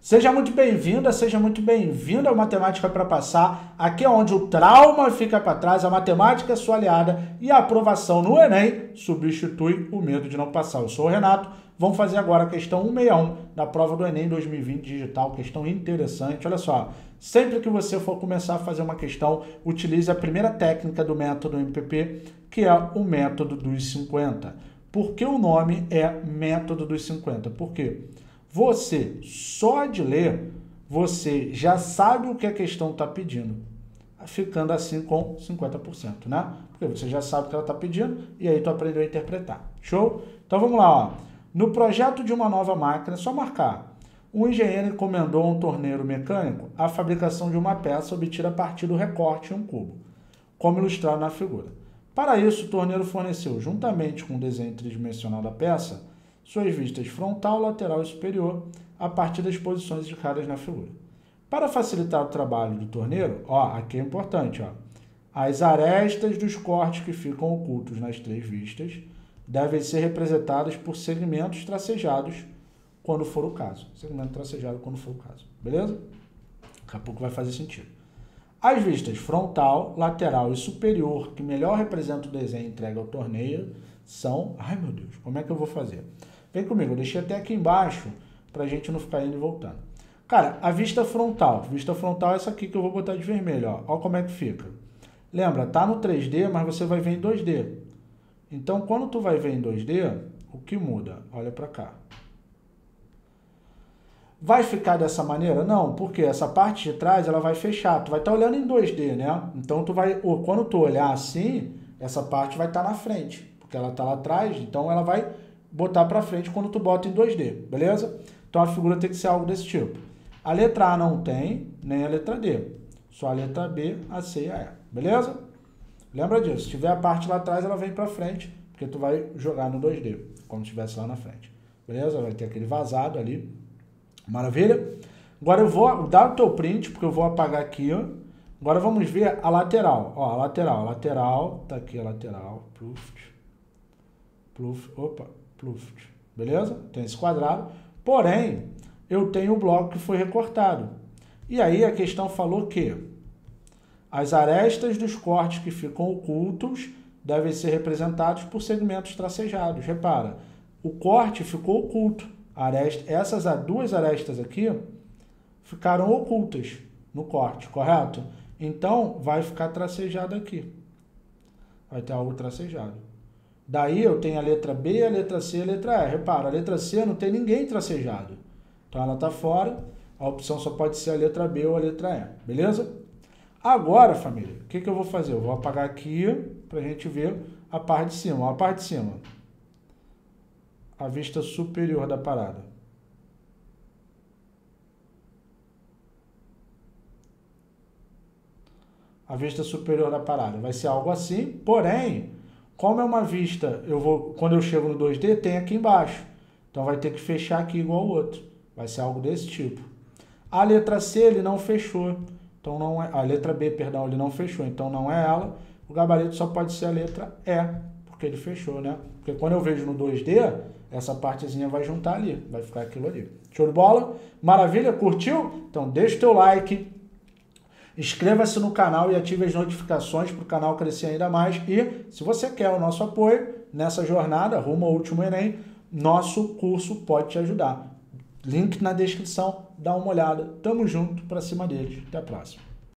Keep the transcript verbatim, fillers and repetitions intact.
Seja muito bem-vinda, seja muito bem-vindo ao Matemática para Passar. Aqui é onde o trauma fica para trás, a matemática é sua aliada e a aprovação no Enem substitui o medo de não passar. Eu sou o Renato, vamos fazer agora a questão cento e sessenta e um da prova do Enem dois mil e vinte digital, questão interessante. Olha só, sempre que você for começar a fazer uma questão, utilize a primeira técnica do método M P P, que é o método dos cinquenta. Por que o nome é método dos cinquenta? Por quê? Você, só de ler, você já sabe o que a questão está pedindo, ficando assim com cinquenta por cento, né? Porque você já sabe o que ela está pedindo e aí tu aprendeu a interpretar. Show? Então vamos lá, ó. No projeto de uma nova máquina, é só marcar. Um engenheiro encomendou a um torneiro mecânico a fabricação de uma peça obtida a partir do recorte em um cubo, como ilustrado na figura. Para isso, o torneiro forneceu, juntamente com o desenho tridimensional da peça, suas vistas frontal, lateral e superior, a partir das posições indicadas na figura. Para facilitar o trabalho do torneiro, ó, aqui é importante, ó, as arestas dos cortes que ficam ocultos nas três vistas devem ser representadas por segmentos tracejados quando for o caso. Segmento tracejado quando for o caso, beleza? Daqui a pouco vai fazer sentido. As vistas frontal, lateral e superior, que melhor representam o desenho entregue ao torneiro, são... Ai, meu Deus, como é que eu vou fazer? Vem comigo, eu deixei até aqui embaixo para a gente não ficar indo e voltando. Cara, a vista frontal. Vista frontal é essa aqui que eu vou botar de vermelho, ó. Olha como é que fica. Lembra, tá no três D, mas você vai ver em dois D. Então, quando tu vai ver em dois D, o que muda? Olha para cá. Vai ficar dessa maneira? Não, porque essa parte de trás ela vai fechar. Tu vai estar olhando em dois D, né? Então, tu vai, quando tu olhar assim, essa parte vai estar na frente, porque ela está lá atrás, então ela vai botar para frente quando tu bota em dois D, beleza? Então a figura tem que ser algo desse tipo. A letra A não tem, nem a letra D. Só a letra B, a C e a E, beleza? Lembra disso. Se tiver a parte lá atrás, ela vem para frente, porque tu vai jogar no dois D, como se estivesse lá na frente. Beleza? Vai ter aquele vazado ali. Maravilha? Agora eu vou dar o teu print, porque eu vou apagar aqui, ó. Agora vamos ver a lateral. Ó, a lateral. A lateral, tá aqui a lateral. Pluft. Pluft. Opa. Pluft. Beleza? Tem esse quadrado. Porém, eu tenho o bloco que foi recortado. E aí a questão falou que as arestas dos cortes que ficam ocultos devem ser representados por segmentos tracejados. Repara, o corte ficou oculto. A aresta, essas duas arestas aqui ficaram ocultas no corte, correto? Então, vai ficar tracejado aqui. Vai ter algo tracejado. Daí eu tenho a letra B, a letra C e a letra E. Repara, a letra C não tem ninguém tracejado. Então ela está fora, a opção só pode ser a letra B ou a letra E. Beleza? Agora, família, o que, que eu vou fazer? Eu vou apagar aqui para a gente ver a parte de cima. A parte de cima. A vista superior da parada. A vista superior da parada. Vai ser algo assim, porém, como é uma vista, eu vou, quando eu chego no dois D, tem aqui embaixo. Então vai ter que fechar aqui igual o outro. Vai ser algo desse tipo. A letra C, ele não fechou. Então não é, a letra B, perdão, ele não fechou. Então não é ela. O gabarito só pode ser a letra E, porque ele fechou, né? Porque quando eu vejo no dois D, essa partezinha vai juntar ali, vai ficar aquilo ali. Show de bola? Maravilha? Curtiu? Então deixa o teu like, inscreva-se no canal e ative as notificações para o canal crescer ainda mais. E se você quer o nosso apoio nessa jornada rumo ao último Enem, nosso curso pode te ajudar. Link na descrição, dá uma olhada. Tamo junto, para cima deles. Até a próxima.